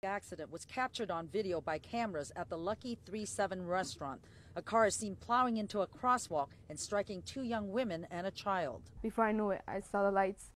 The accident was captured on video by cameras at the Lucky 37 restaurant. A car is seen plowing into a crosswalk and striking two young women and a child. Before I knew it, I saw the lights